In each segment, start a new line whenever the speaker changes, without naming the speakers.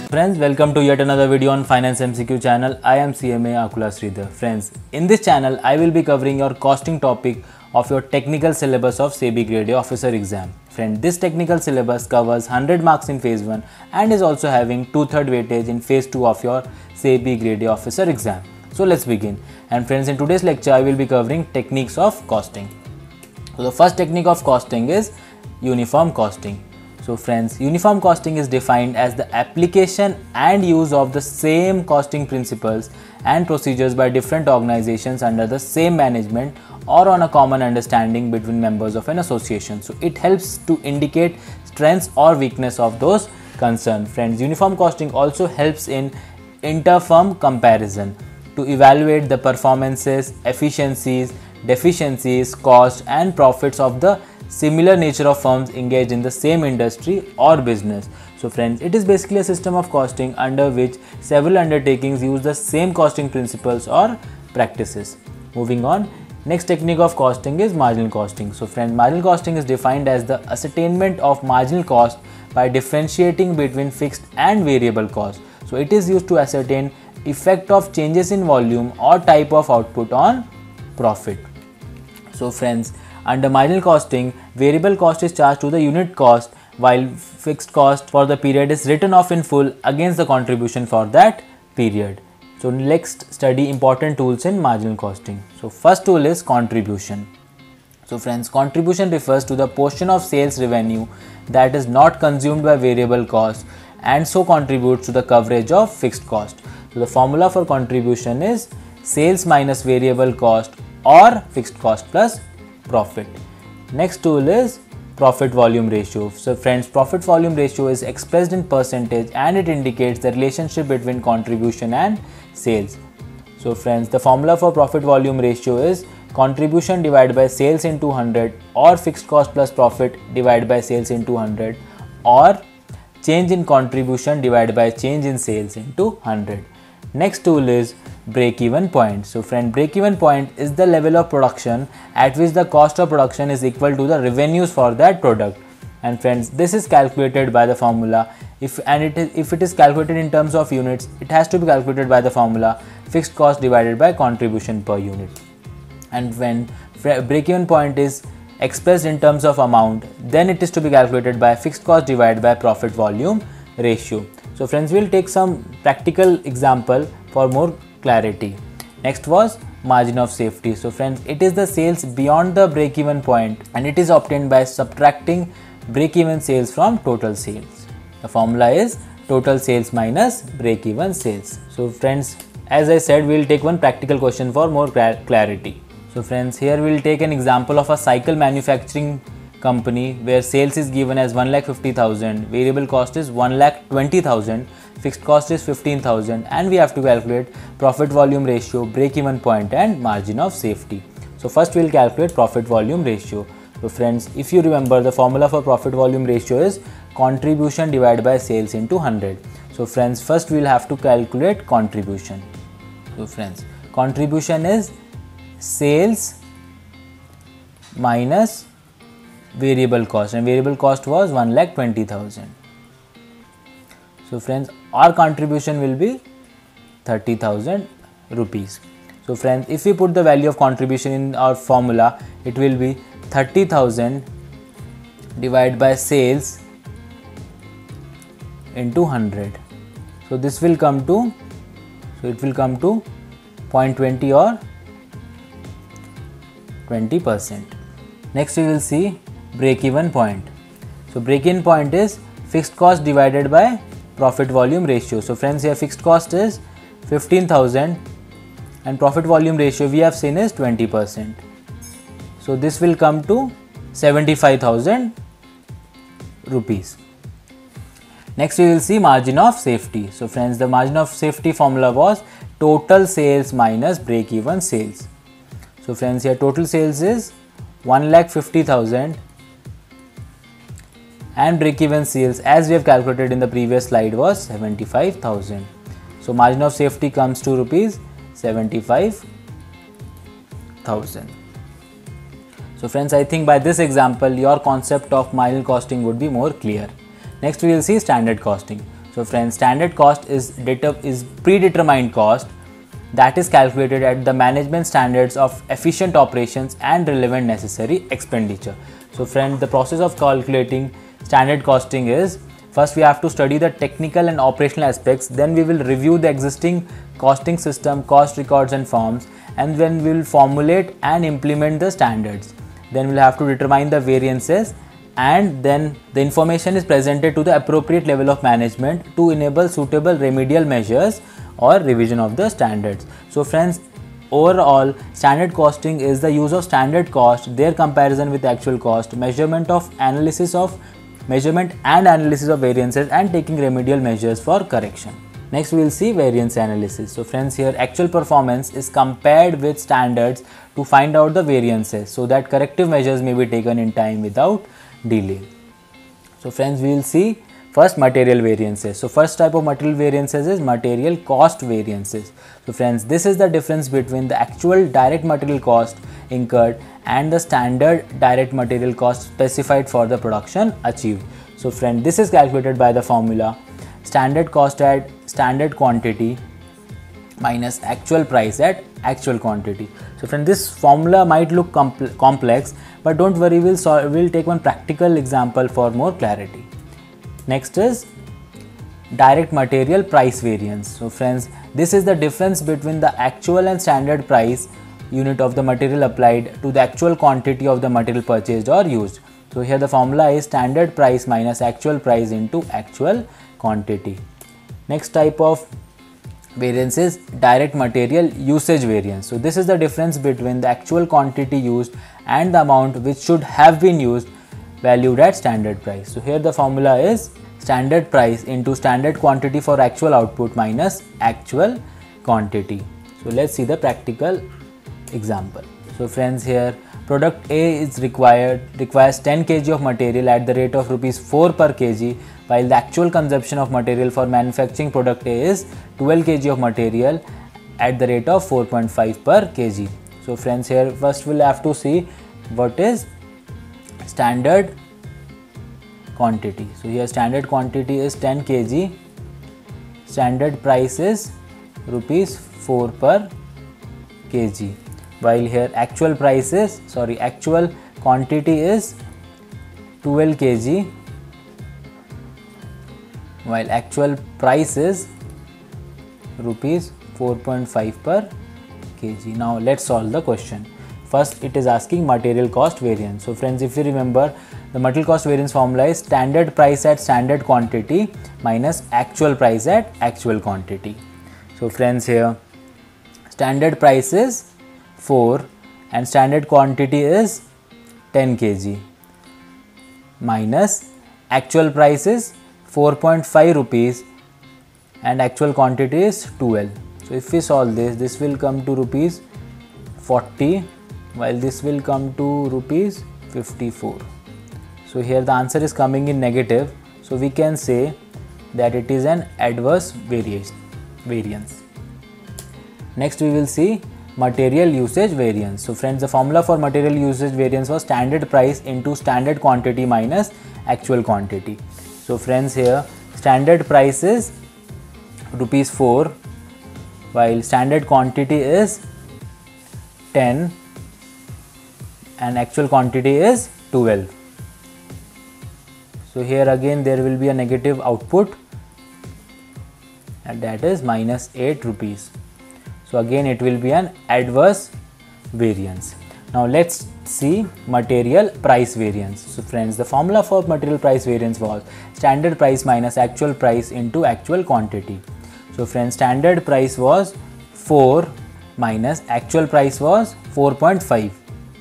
Friends, welcome to yet another video on Finance MCQ channel. I am CMA Akula Sridhar. Friends, in this channel, I will be covering your costing topic of your technical syllabus of SEBI Grade A Officer exam. Friend, this technical syllabus covers 100 marks in phase 1 and is also having 2/3 weightage in phase 2 of your SEBI Grade A Officer exam. So let's begin. And friends, in today's lecture, I will be covering techniques of costing. So the first technique of costing is uniform costing. So friends, uniform costing is defined as the application and use of the same costing principles and procedures by different organizations under the same management or on a common understanding between members of an association. So it helps to indicate strengths or weakness of those concerned. Friends, uniform costing also helps in inter-firm comparison to evaluate the performances, efficiencies, deficiencies, costs and profits of the similar nature of firms engaged in the same industry or business. So friends, it is basically a system of costing under which several undertakings use the same costing principles or practices. Moving on, next technique of costing is marginal costing. So friends, marginal costing is defined as the ascertainment of marginal cost by differentiating between fixed and variable costs. So it is used to ascertain effect of changes in volume or type of output on profit. So friends, under marginal costing, variable cost is charged to the unit cost while fixed cost for the period is written off in full against the contribution for that period. So next, study important tools in marginal costing. So first tool is contribution. So friends, contribution refers to the portion of sales revenue that is not consumed by variable cost and so contributes to the coverage of fixed cost. So the formula for contribution is sales minus variable cost or fixed cost plus profit. Next tool is profit volume ratio. So friends, profit volume ratio is expressed in percentage and it indicates the relationship between contribution and sales. So friends, the formula for profit volume ratio is contribution divided by sales into 100 or fixed cost plus profit divided by sales into 100 or change in contribution divided by change in sales into 100. Next tool is break-even point. So friend, break-even point is the level of production at which the cost of production is equal to the revenues for that product. And friends, this is calculated by the formula. If it is calculated in terms of units, it has to be calculated by the formula fixed cost divided by contribution per unit. And when break-even point is expressed in terms of amount, then it is to be calculated by fixed cost divided by profit volume ratio. So friends, we will take some practical example for more clarity. Next was margin of safety. So friends, it is the sales beyond the break-even point and it is obtained by subtracting break-even sales from total sales. The formula is total sales minus break-even sales. So friends, as I said, we will take one practical question for more clarity. So friends, here we will take an example of a cycle manufacturing company where sales is given as 1,50,000, variable cost is 1,20,000, fixed cost is 15,000 and we have to calculate profit volume ratio, break-even point and margin of safety. So first we will calculate profit volume ratio. So friends, if you remember, the formula for profit volume ratio is contribution divided by sales into 100. So friends, first we will have to calculate contribution. So friends, contribution is sales minus variable cost and variable cost was 1,20,000. So friends, our contribution will be 30,000 rupees. So friends, if we put the value of contribution in our formula, it will be 30,000 divided by sales into 100. So this will come to, it will come to 0.20 or 20%. Next we will see break-even point. So break-even point is fixed cost divided by profit volume ratio. So friends, here fixed cost is 15,000 and profit volume ratio we have seen is 20%. So this will come to 75,000 rupees. Next we will see margin of safety. So friends, the margin of safety formula was total sales minus break-even sales. So friends, here total sales is 1,50,000 and break-even sales as we have calculated in the previous slide was 75,000. So margin of safety comes to rupees 75,000. So friends, I think by this example your concept of marginal costing would be more clear. Next we will see standard costing. So friends, standard cost is predetermined cost that is calculated at the management standards of efficient operations and relevant necessary expenditure. So friends, the process of calculating standard costing is, first we have to study the technical and operational aspects, then we will review the existing costing system, cost records and forms, and then we will formulate and implement the standards. Then we'll have to determine the variances, and then the information is presented to the appropriate level of management to enable suitable remedial measures or revision of the standards. So friends, overall standard costing is the use of standard cost, their comparison with actual cost, measurement and analysis of variances, and taking remedial measures for correction. Next we will see variance analysis. So friends, here actual performance is compared with standards to find out the variances so that corrective measures may be taken in time without delay. So friends, we will see first material variances. So first type of material variances is material cost variances. So friends, this is the difference between the actual direct material cost incurred and the standard direct material cost specified for the production achieved. So friend, this is calculated by the formula standard cost at standard quantity minus actual price at actual quantity. So friend, this formula might look complex, but don't worry, we'll take one practical example for more clarity. Next is direct material price variance. So friends, this is the difference between the actual and standard price unit of the material applied to the actual quantity of the material purchased or used. So here the formula is standard price minus actual price into actual quantity. Next type of variance is direct material usage variance. So this is the difference between the actual quantity used and the amount which should have been used valued at standard price. So here the formula is standard price into standard quantity for actual output minus actual quantity. So let's see the practical example. So friends, here product A is requires 10 kg of material at the rate of rupees 4 per kg, while the actual consumption of material for manufacturing product A is 12 kg of material at the rate of 4.5 per kg. So friends, here first we'll have to see what is standard quantity. So here standard quantity is 10 kg, standard price is rupees 4 per kg, while here actual quantity is 12 kg, while actual price is rupees 4.5 per kg. Now let's solve the question. First, it is asking material cost variance. So friends, if you remember, the material cost variance formula is standard price at standard quantity minus actual price at actual quantity. So friends, here standard price is 4 and standard quantity is 10 kg minus actual price is 4.5 rupees and actual quantity is 12. So if we solve this, this will come to rupees 40, while this will come to rupees 54. So here the answer is coming in negative, so we can say that it is an adverse variance. Next we will see material usage variance. So friends, the formula for material usage variance was standard price into standard quantity minus actual quantity. So friends, here standard price is rupees 4, while standard quantity is 10 and actual quantity is 12. So here again there will be a negative output, and that is minus 8 rupees. So again it will be an adverse variance. Now let's see material price variance. So friends, the formula for material price variance was standard price minus actual price into actual quantity. So friends, standard price was 4 minus actual price was 4.5,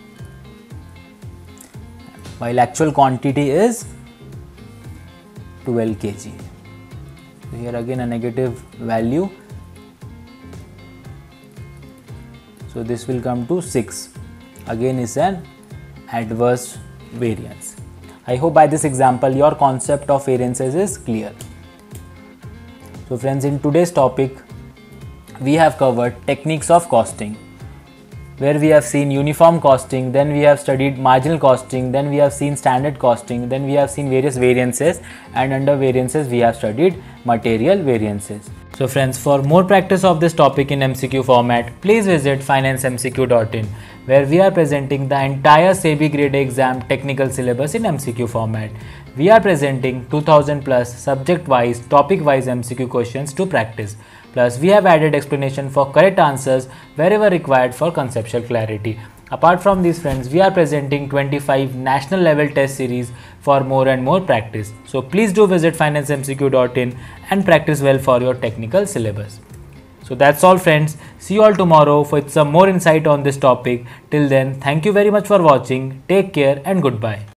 while actual quantity is 12 kg. So here again a negative value. So this will come to 6. Again is an adverse variance. I hope by this example your concept of variances is clear. So friends, in today's topic we have covered techniques of costing. where we have seen uniform costing, then we have studied marginal costing, then we have seen standard costing, then we have seen various variances, and under variances we have studied material variances. So friends, for more practice of this topic in MCQ format, please visit financemcq.in, where we are presenting the entire SEBI Grade A exam technical syllabus in MCQ format. We are presenting 2000 plus subject wise, topic wise MCQ questions to practice. Plus we have added explanation for correct answers wherever required for conceptual clarity. Apart from these friends, we are presenting 25 national level test series for more and more practice. So please do visit financemcq.in and practice well for your technical syllabus. So that's all friends. See you all tomorrow with some more insight on this topic. Till then, thank you very much for watching. Take care and goodbye.